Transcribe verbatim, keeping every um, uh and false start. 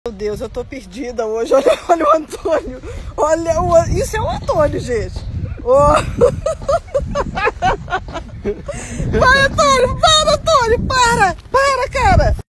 Meu Deus, eu tô perdida hoje. Olha, olha o Antônio. Olha, o, isso é o Antônio, gente. Oh. Vai, Antônio, para, Antônio, para. Para, cara.